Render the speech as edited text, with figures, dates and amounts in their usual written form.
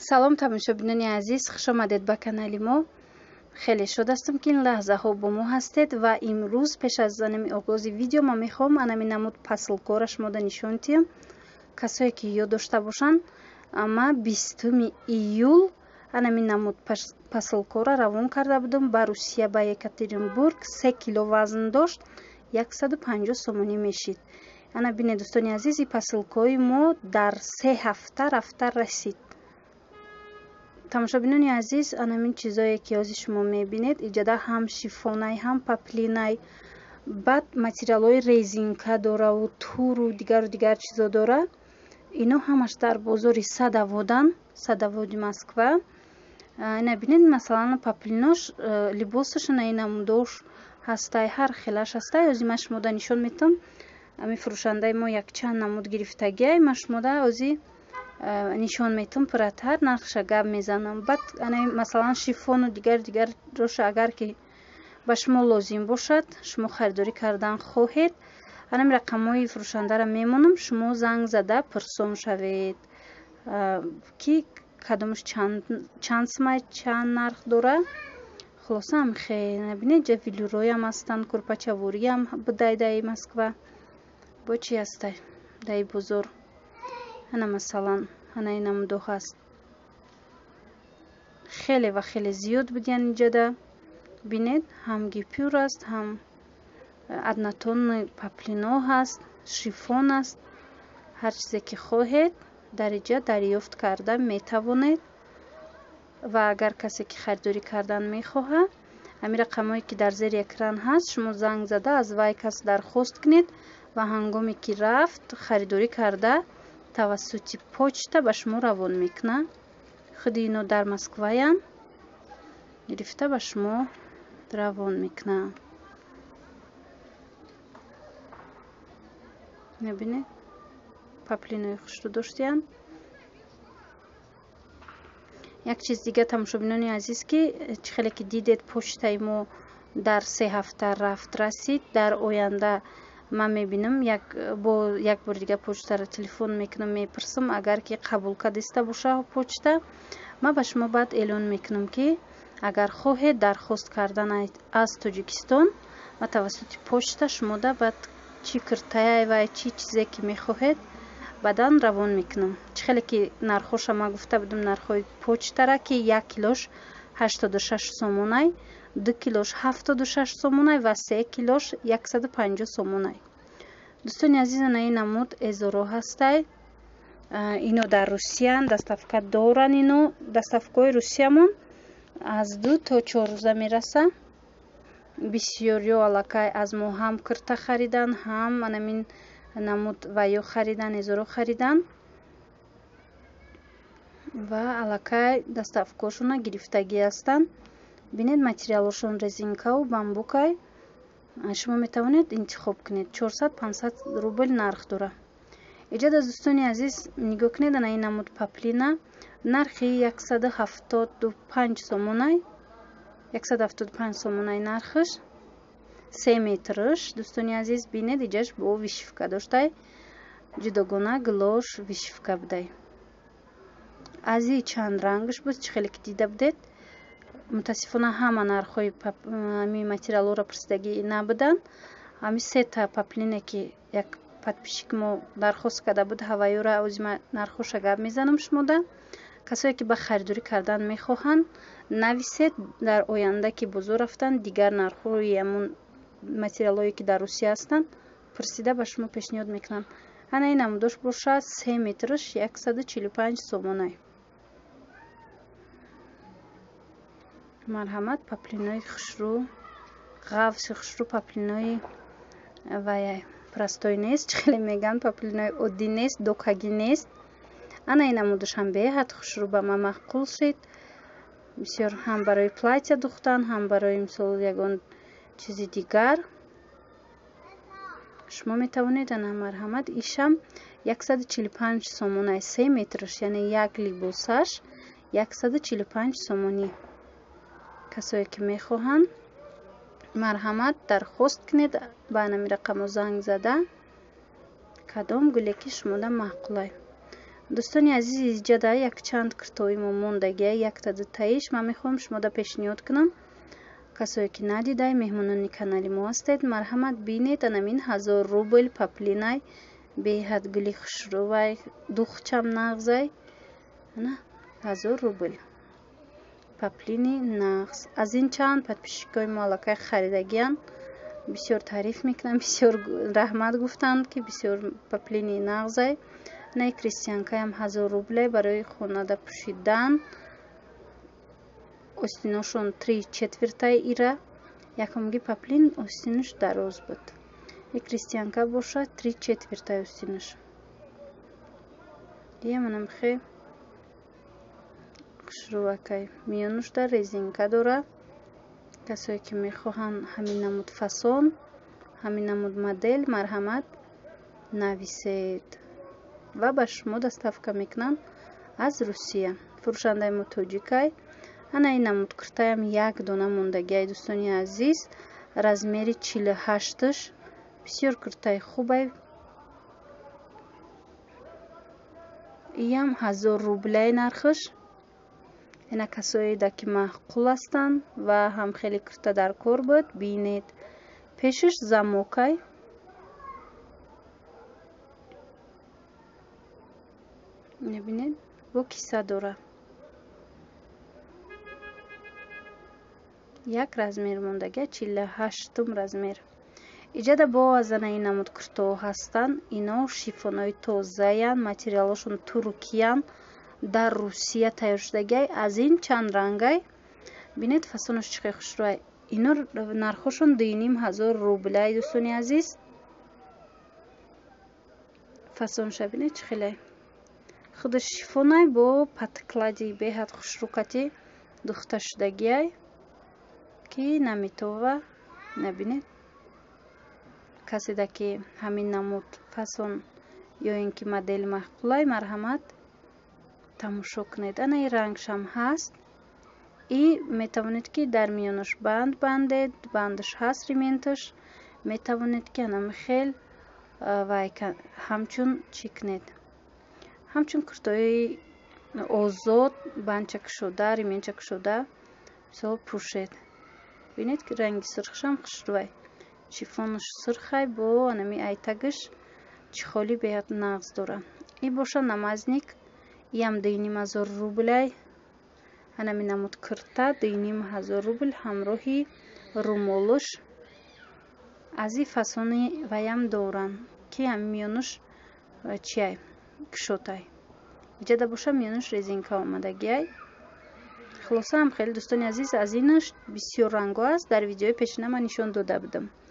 салом тамошобинони азиз, хушомадед ба канали мо. хеле шод ҳастам ки ин лаҳзаҳо бо мо ҳастед ва имрӯз пеш аз оғози видео ма мехоҳам анами намуд паслкора шумода нишон диҳам. касое ки ёд дошта бошанд, ама 20 июл анами намуд паслкора равон карда будам ба Русия, ба Екатеринбург. 3 кило вазн дошт, 150 сомонӣ мешид. ана бинед дӯстони азиз, ин паслкои мо дар 3 ҳафта рафта расид. тамошобинони азиз, анамин чизое ки ҳозир шумо мебинед, иҷада ҳам шифонай, ҳам паплинай, баъд материалҳои резинка дораву туру дигар чизо дора. ино ҳамаш дар бозори Садоводан, Садоводи Москва. ина бинед, масалан паплинош либосаш инамудош ҳастай, ҳар хелаш ҳастай. ҳозир ман шумода нишон метавам. ами фурӯшандаи мо якчанд намуд гирифтагиай, ман шумода ҳозир нишон метавам пурратар, нархша гап мезанам. баъд масалан шифону дигар роша агар ки ба шумо лозим бошад, шумо харидорӣ кардан хоҳед, анами рақамҳои фурӯшандаро мемонам, шумо занг зада пурсон шавед ки кадомаш чанд сумай, чанд нарх дора. хулоса амхе набинед, ҷа вилюроям ҳастанд, курпачавориям будай даи Москва. бо чи ҳастай даи бозор. ана масалан ана инамудо ҳаст. хеле ва хеле зиёд будиян иҷада. бинед, ҳам гипюр аст, ҳам аднатонни паплино ҳаст, шифон аст. ҳар чизе ки хоҳед дар иҷа дарёфт карда метавонед. ва агар касе ки харидорӣ кардан мехоҳад, ҳамин рақамҳое ки дар зери экран ҳаст, шумо занг зада аз вай кас дархост кунед ва ҳангоме ки рафт харидорӣ карда тавассути почта ба шумо равон мекуна. худи ино дар Москваян, гирифта ба шумо равон мекуна. мебинед, паплинои хушрӯ доштиян. як чиз дига тамошобинони азиз, ки чӣ хеле ки дидед почтаи мо дар 3 ҳафта рафт расид. дар оянда ман мебинам, бо як бор дига почтаро телефон мекунам, мепурсам агар ки қабул кардиста боша почта. ман ба шумо баъд эълон мекунам ки агар хоҳед дархост кардан аз Тоҷикистон ва тавассути почта шумода баъд чӣ киртаи вай, чӣ чизе ки мехоҳед баъдан равон мекунам. чӣ хеле ки нархоша ман гуфта будам, нархҳои почтара ки 1 килош 86 сомонай, 2 килош 76 сомонай ва 3 килош 150 сомонай. дӯстони азиз, ана ин намуд эзоро ҳастай. ино дар Русиян, доставка доран. ино доставкаи Русиямон аз 2 то 4 рӯза мераса. бисёриё аллакай аз мо ҳам кирта харидан, ҳам анамин намуд ваё харидан, эзоро харидан ва аллакай доставкашона гирифтагӣ ҳастанд. бинед, материалошон резинкаву бамбукай. шумо метавонед интихоб кунед. 400-500 рубл нарх дора. иҷада дӯстони азиз, нигоҳ кунед, ана ин намуд паплина нархи 175 сомонай, 175 сомонай нархиш. 3 метрш. дӯстони азиз, бинед, иҷаш бо вишивка доштай, ҷудогона глош вишивка будай. аз и чанд рангш буд, чӣ хеле ки дида будед. мутаассифона ҳама нархҳои ами материалҳоро пурсидагӣ набуданд. ами 3 та паплине ки як подписчик мо дархост карда буд, ҳавайёра ӯзи ман нархоша гап мезанам шумода. касое ки ба харидорӣ кардан мехоҳанд, нависед, дар оянда ки бозор рафтан дигар нархҳои амун материалҳое ки дар Русия ҳастанд пурсида ба шумо пешниҳод мекунанд. ана ин намудош бошад 3 метрш 145 сомонай. марҳамат, паплинои хушрӯ, ғафси хушрӯ, паплинои ваяй простой нест, чӣ хеле меган, паплинои оддӣ нест, докагӣ нест. ана ин намудош ҳам беҳад хушрӯ ба ман маъқул шид. бисёр ҳам барои платья духтан, ҳам барои мисол ягон чизи дигар. шумо метавонед, ана марҳамат, ишам 145 сомонай, 3 метрш, яъне як либосаш 145 сомонӣ. касое ки мехоҳанд, марҳамат, дархост кунед ба анами рақамо занг зада, кадом гуле ки шумода маъқулай. дӯстони азиз иҷада якчанд куртоимон мондагия якта дутаиш ман мехоҳам шумода пешниҳод кунам. касое ки надидай меҳмонони канали мо ҳастед, марҳамат бинед анамин 1000 рубл паплинай беҳад гули хушрӯвай духчам нағзай 1000 рубл паплини нағз. аз ин чанд подписчикои мо аллакай харидагиян, бисёр таъриф мекунам, бисёр раҳмат гуфтанд ки бисёр паплини нағзай. най кристианкаям 1000 рубле барои хонада пӯшидан. остиношон 3/4 ира, якумги паплин остинош дароз буд. и кристианка бошад 3/4 остинош. ия манам хе хушрӯвакай миёнушда резинка дора. касое ки мехоҳанд ҳамин намуд фасон, ҳамин намуд модел, марҳамат нависед ва ба шумо доставка мекунанд аз Русия. фурӯшандаи мо тоҷикай. ана ин намуд куртаям як дона мондагиай дӯстони азиз, размери 48-ш. бисёр куртаи хубай. иям 1000 рублей нархш. ина касоеда ки маъқул ҳастанд ва ҳам хеле курта дар кор буд. бинед пешаш замокай. набинед бо киса дора. як размер мондагия 48-тум размер. иҷада бо азана ин намуд куртоҳо ҳастанд. ино шифонои тозаян, материалошон туркиян, дар Русия тайёр шудагиай. аз ин чанд рангай. бинед фасонош чӣ хеле хушрӯай. ино нархошон 2500 рублай дӯстони азиз. фасоноша бинед чӣ хеле худаш шифонай бо патклади беҳад хушрӯкати духта шудагиай ки наметова. набинед каседа ки ҳамин намуд фасон ё ин ки модели маъқулай, марҳамат тамошо кунед. ана ин рангшам ҳаст. и метавонед ки дар миёнаш банд бандед. бандаш ҳаст ременташ. метавонед ки анамихел вай ҳамчун чӣ кунед, ҳамчун куртои озод банча кушода, ременча кушода мисол пӯшед. бинед ки ранги сурхшам хушрӯвай. шифонош сурхай бо анами айтагаш чихоли беҳад нағз дора. и боша намазник. иям 2500 рублай. анами намуд курта 2500 рубл ҳамроҳи румолуш. аз и фасони ваям доранд ки ҳам миёнуш чиай кушотай. иҷада боша миёнуш резинка омадагиай. хулоса ҳам хеле дӯстони азиз аз инаш бисёр ранго аст. дар видеои пешина ман нишон дода будам.